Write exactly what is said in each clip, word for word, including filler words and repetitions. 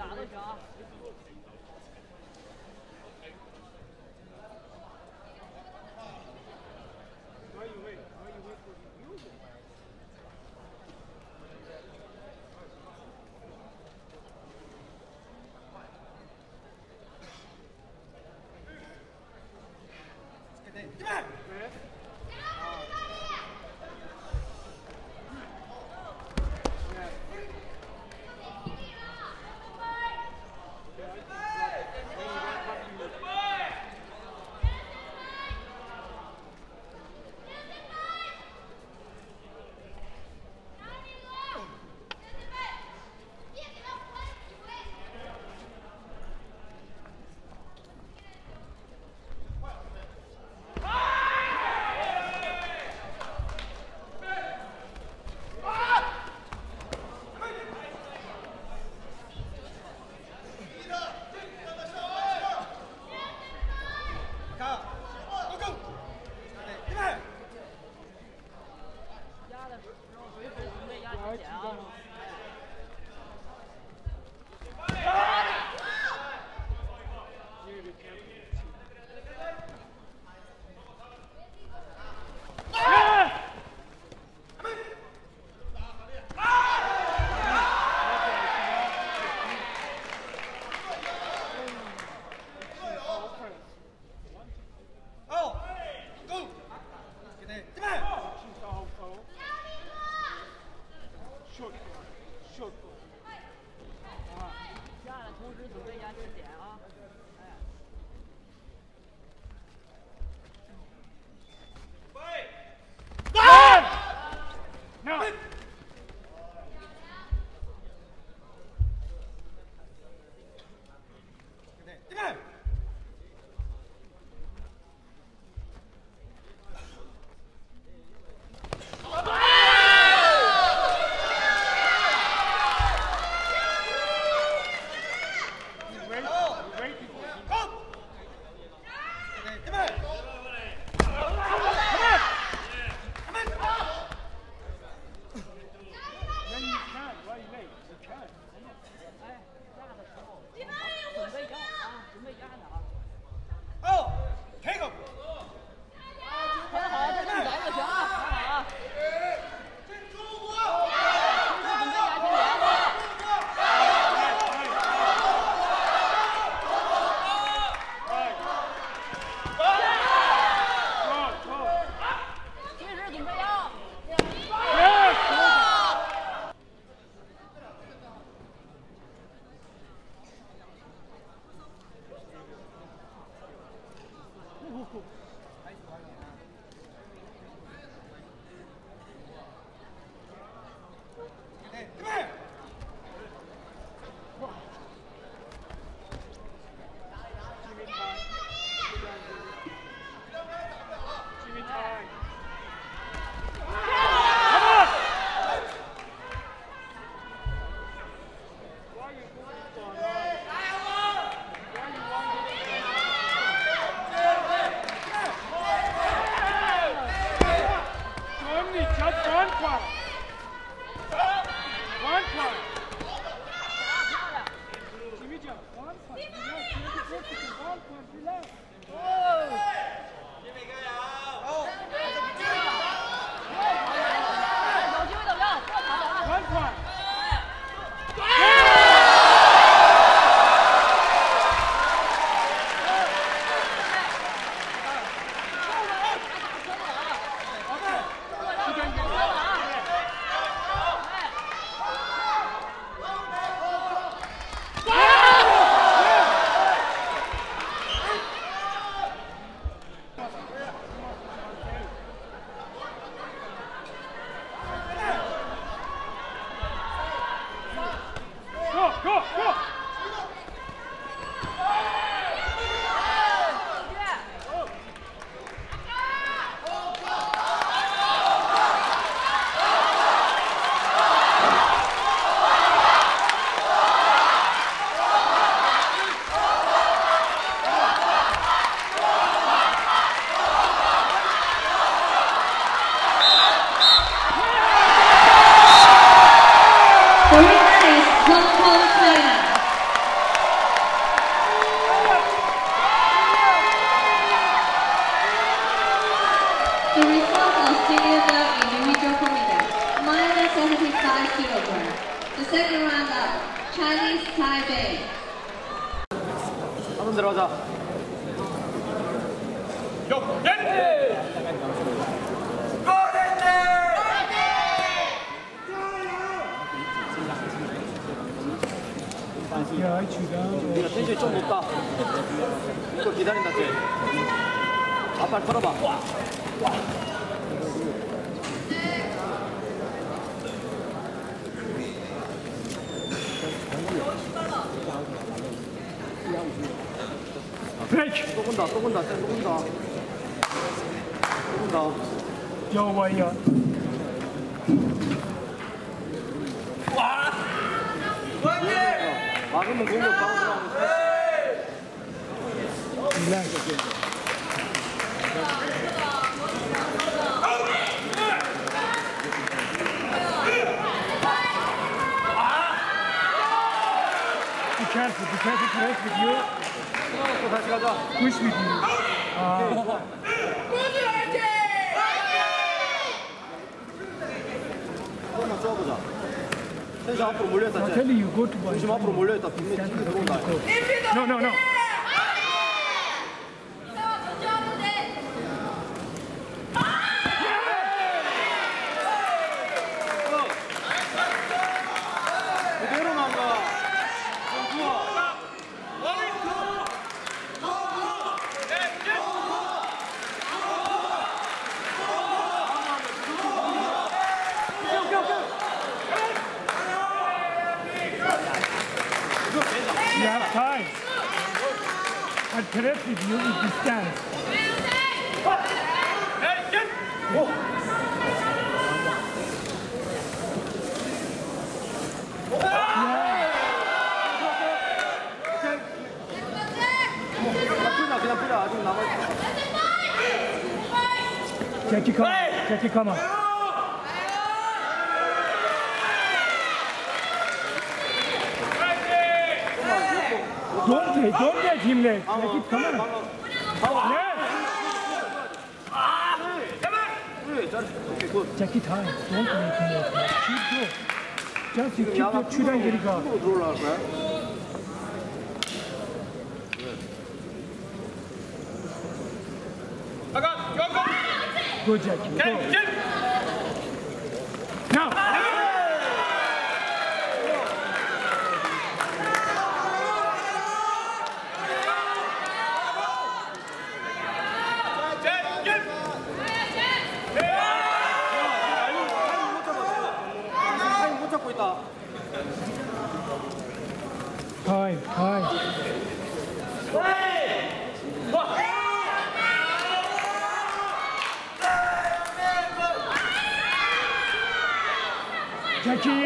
打都行啊。 我以为，我以为不是六个。 这边。 对。 Come Chinese Taipei. 한번 들어가자. 야, 이 주장. 우리가 텐션이 좀 높다. 이거 기다린다, 쟤. 앞발 털어봐. 와. 와. 브레이크. 또 군다, 또 군다, 쟤 또 군다. 또 군다. 여와이야. 막으면 공격 바로 들어가면 돼. Be careful, be careful, press with you. 또 다시 가자. Push with you. 아. 한번만 쏘아보자. 텐션 앞으로 몰려있다, I'll 쟤. tell you, go to one. 중심 앞으로 몰려있다. 빈면 팀이 들어온다. No, no, no. 그대로만 가. 좀 좋아. You have time. I'll press with you with distance. 그냥 뿌려, 그냥 뿌려. 아직 남아있어. Jackie, come on. Jackie, come on. Don't take, don't get him late. Jackie, come on. Yes. 그래, 잘. 오케이, 굿. Jackie, time. Don't make him late. Keep go. Just you keep your 주장 거리가. 으로 들어올라갈 거야? Go, Jackie. Go. Now. 타임 못 잡고 있다. Time, time. Jackie.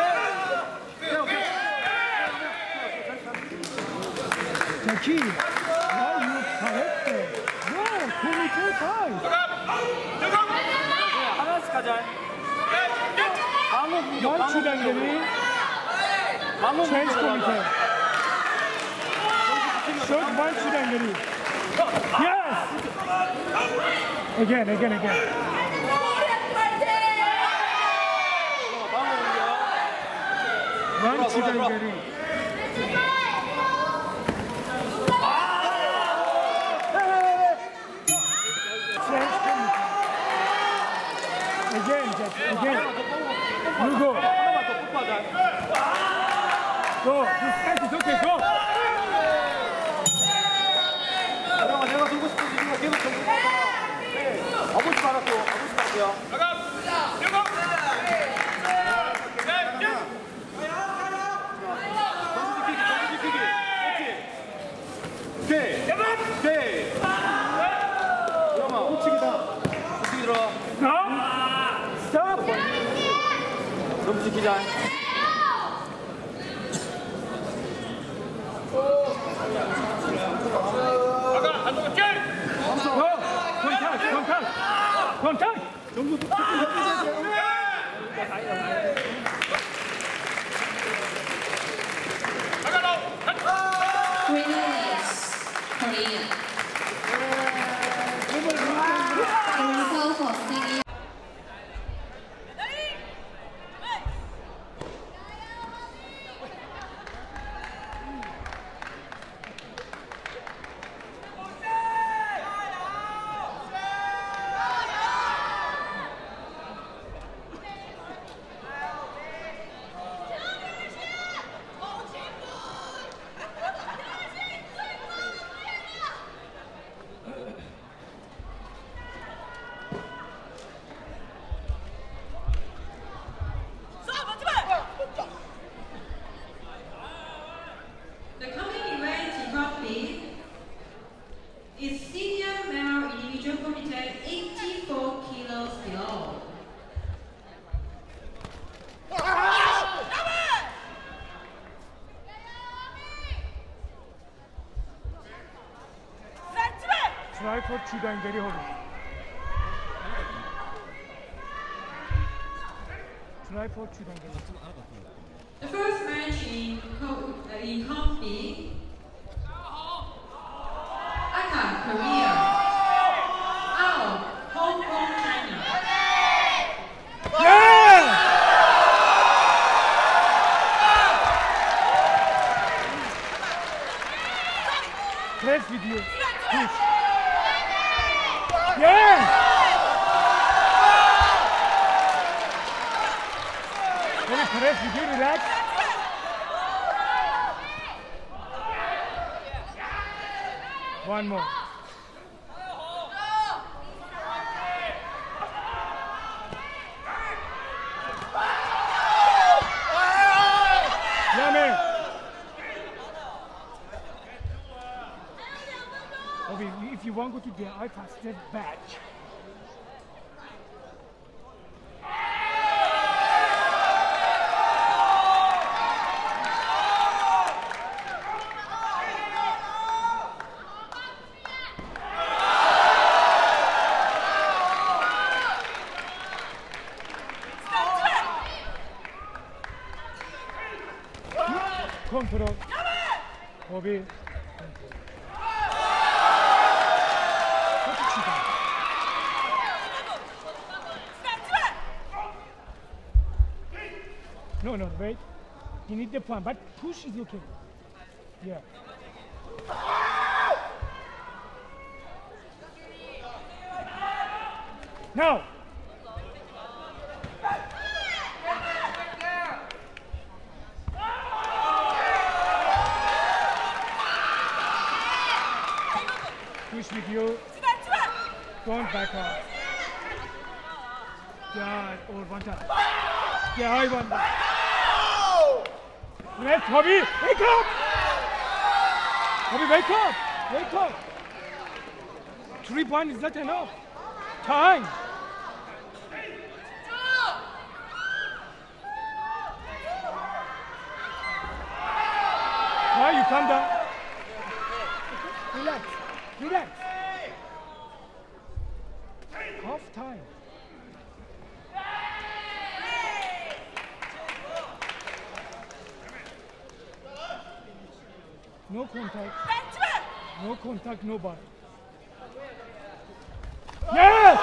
Jackie, why you correct? No, twenty-two times. 하나씩 가자. 방어 공격, One 방어 주장 공격. 거리. 방어 Change 공격으로 committee. 가자. Short one 주장 거리. Yes. Again, again, again. 방어 공격. One 주장 거리. Change committee. Again, Jackie, again. You go. 하나만 더 푹 가자. Go. This catch is okay. Go. 내가 내가 들고 싶은 이유가 계속 정신 나잖아. 네. 아버지 말았고, 아버지 말았고요. 정신 지키기, 정신 지키기. 그렇지. 오케이. 오케이. 들어가. 우측이다. 우측이 들어가. Stop. Stop. 정신 지키자. Go. Contact. Contact. Contact. Winner is Korea. The result for singing. 트라이포드 주단결이 허리. 트라이포드 주단결. The first match in Co- uh, in Comp B. Aka, Korea. Ao, Hong Kong, China. Yeah! Press with you. Push. Yeah! Let me press with you, relax. One more. Yeah, man. Okay, if you want to go to the Alpha step batch. 컨트롤. 거비. No, no, wait. You need the point, but push is okay. Yeah. Now. Push with you. Don't back up. Yeah, or one time. Yeah, I want that. Let's Bobby, wake up! Bobby, wake up! Wake up! Three points is not enough. Time. Now you calm down. Relax. Relax. Half time. No contact. No contact, nobody. Yes!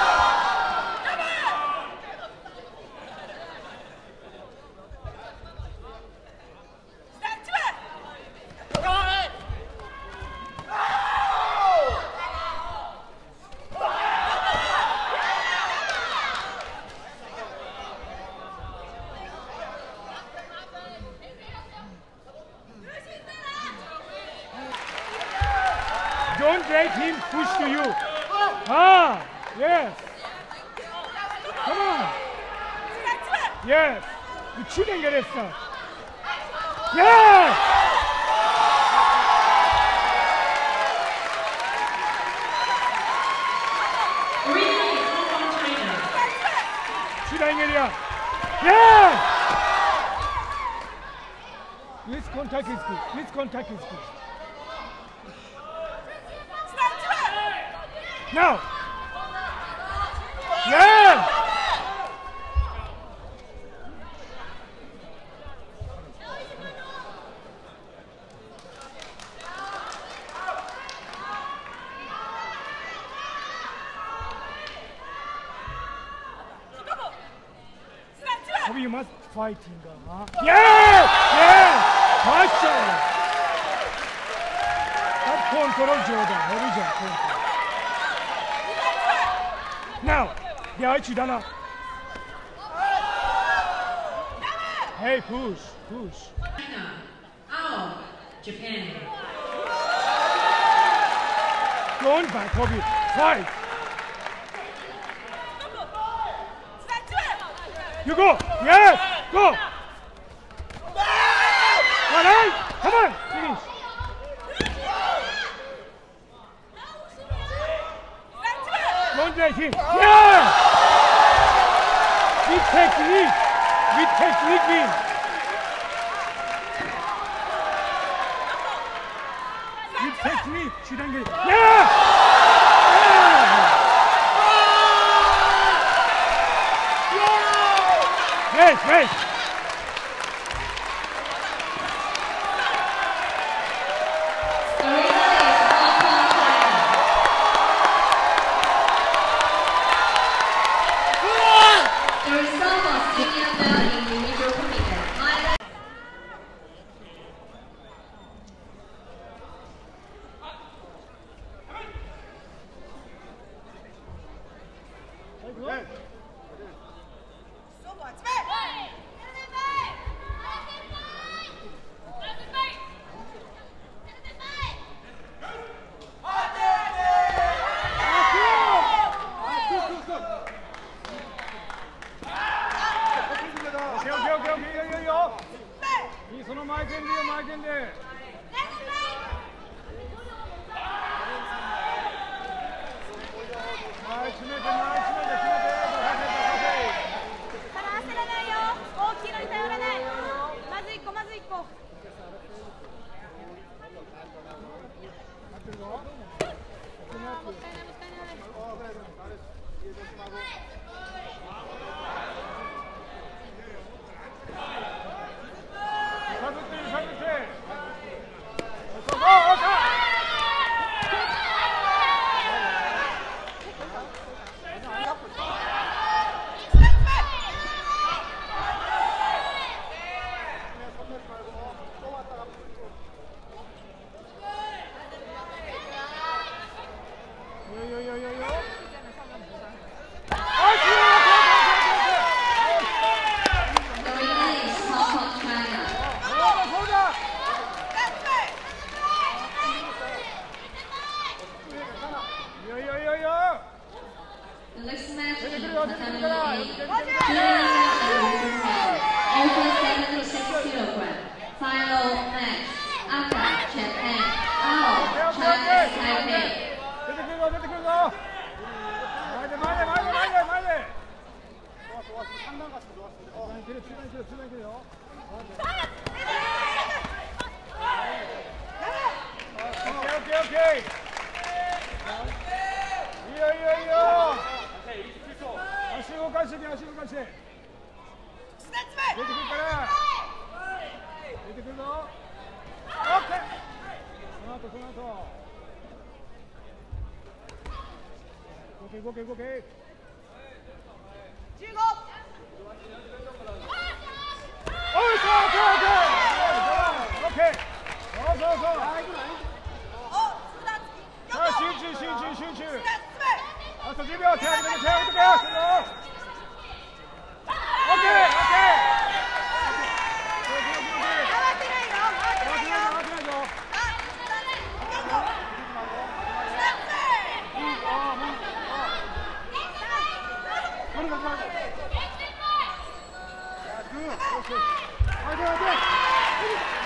Don't let him push to you. Ah, yes. Come on. Yes. You shouldn't get it stuck. Yes. Korea, Hong Kong, China. Shouldn't get it. Yes. This contact is good. This contact is good. Now. Yeah. Maybe you must fight in the, huh? Yeah! Yeah! Partial! That control Jordan. What is that control? Now, yeah, I should have. Hey, push, push. China. Ao, Japan. Don't back, Kobe. Fight. You go. Yes, go. All right, come on, finish. Don't let him. Yeah! With technique. With technique win. With technique. Shouldn't get it. Yeah! スペース。その前剣でよ、前剣で。はい、詰めて、前詰めて、詰めて、 ただ焦らないよ。大きいのに頼らない。まず一個、まず一個。 合ってるぞ。 もったいない、もったいない。 探ってる、探って。そうそう、そう。 The next match in Katamari over seventy-six kilograms. Final match. Aka, Japan. Ao, China, Taipei. 出てくるぞ、出てくるぞ。前で、前で、前で、前で、前で。三段勝ち、中段いける、中段いける、中段いけるよ。オッケー、オッケー、オッケー。いいよ、いいよ、いいよ。足動かしてね、足動かして。出てくるから。出てくるぞ。オッケー。その後、その後。動け、動け、動け。 じゅうご。 おい、そう、オッケー、オッケー。オッケー。そうそうそう。さあ、集中、集中、集中。あとじゅうびょう、手上げて、手上げて、手上げて。オッケー、オッケー。はい、